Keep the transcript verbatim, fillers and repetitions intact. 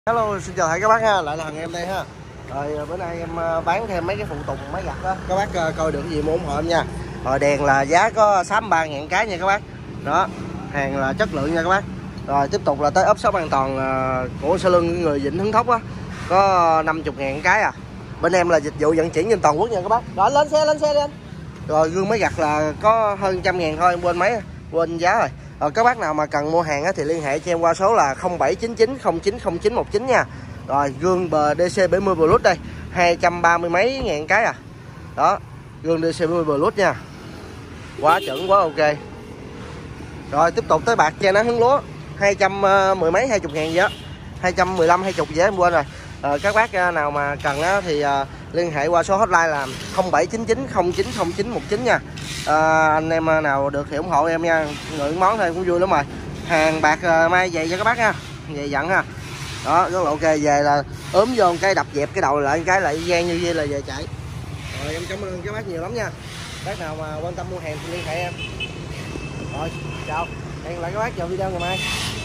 Hello, xin chào các bác ha, lại là thằng em đây ha. Rồi bữa nay em bán thêm mấy cái phụ tùng máy giặt đó, các bác coi được gì mua ủng hộ em nha. Rồi đèn là giá có sáu mươi ba ngàn cái nha các bác. Đó, hàng là chất lượng nha các bác. Rồi tiếp tục là tới ốp shop an toàn của Sa Lưng người Vĩnh Hứng Thốc á, có năm mươi ngàn cái à. Bên em là dịch vụ vận chuyển trên toàn quốc nha các bác. Rồi lên xe lên xe đi anh. Rồi gương máy giặt là có hơn trăm ngàn thôi, em quên mấy quên giá rồi. Rồi các bác nào mà cần mua hàng á, thì liên hệ cho em qua số là không bảy chín chín không chín không chín một chín nha. Rồi gương bờ đê xê bảy mươi Plus đây, hai trăm ba mươi mấy ngàn cái à. Đó, gương đê xê bảy mươi Plus nha. Quá chuẩn, quá ok. Rồi tiếp tục tới bạc che nắng hứng lúa, hai trăm mười mấy hai mươi ngàn gì á, hai trăm mười lăm hai mươi gì em quên rồi. Rồi các bác nào mà cần á, thì à, liên hệ qua số hotline là không bảy chín chín không chín không chín một chín nha. À, anh em nào được thì ủng hộ em nha, người món thôi cũng vui lắm rồi. Hàng bạc à, mai về cho các bác ha, về dặn ha. Đó, rất là ok. Về là ốm vô cái đập dẹp cái đầu lại cái lại gian như vậy là về chạy. Rồi em cảm ơn các bác nhiều lắm nha. Bác nào mà quan tâm mua hàng thì liên hệ em. Rồi chào, hẹn lại các bác vào video ngày mai.